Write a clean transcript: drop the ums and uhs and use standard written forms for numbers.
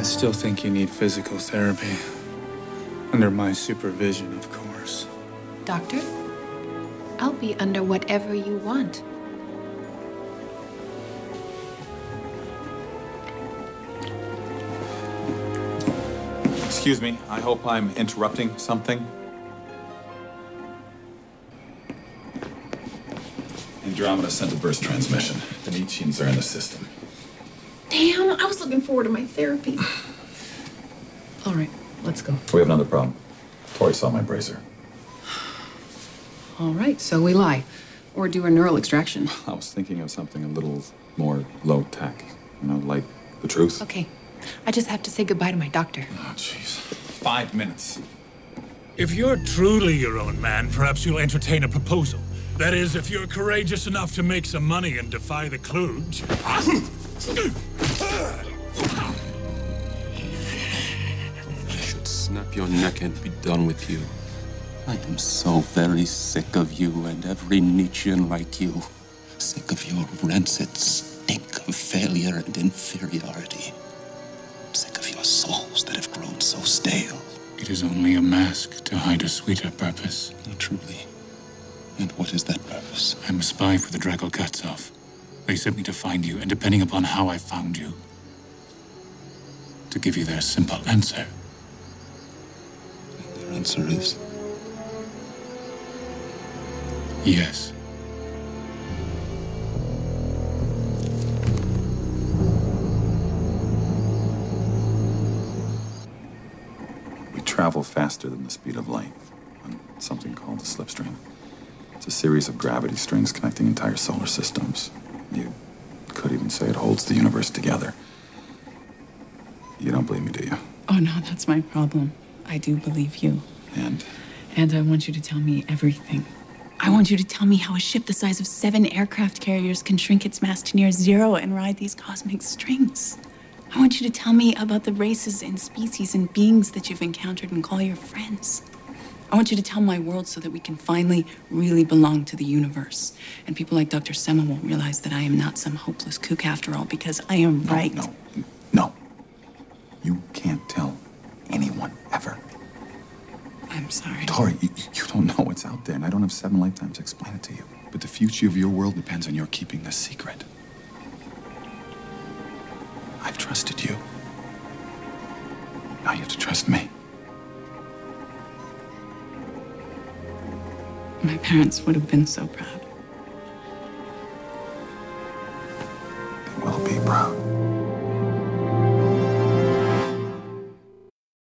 still think you need physical therapy. Under my supervision, of course. Doctor, I'll be under whatever you want. Excuse me, I hope I'm interrupting something. Andromeda sent a burst transmission. The Nietzscheans are in the system. Damn, I was looking forward to my therapy. All right, let's go. We have another problem. Tori saw my bracer. All right, so we lie. Or do a neural extraction. I was thinking of something a little more low-tech. You know, like the truth. Okay, I just have to say goodbye to my doctor. Oh, jeez. 5 minutes. If you're truly your own man, perhaps you'll entertain a proposal. That is, if you're courageous enough to make some money and defy the kludge. I should snap your neck and be done with you. I am so very sick of you and every Nietzschean like you. Sick of your rancid stink of failure and inferiority. Sick of your souls that have grown so stale. It is only a mask to hide a sweeter purpose. Not truly. And what is that purpose? I'm a spy for the Drago-Kazov. They sent me to find you, and depending upon how I found you, to give you their simple answer. And their answer is? Yes. We travel faster than the speed of light on something called the slipstream. It's a series of gravity strings connecting entire solar systems. You could even say it holds the universe together. You don't believe me, do you? Oh, no, that's my problem. I do believe you. And I want you to tell me everything. I want you to tell me how a ship the size of 7 aircraft carriers can shrink its mass to near zero and ride these cosmic strings. I want you to tell me about the races and species and beings that you've encountered and call your friends. I want you to tell my world so that we can finally really belong to the universe. And people like Dr. Semel won't realize that I am not some hopeless kook after all, because I am right. No. You can't tell anyone, ever. I'm sorry. Tori, you don't know what's out there, and I don't have 7 lifetimes to explain it to you. But the future of your world depends on your keeping this secret. I've trusted you. Now you have to trust me. My parents would have been so proud.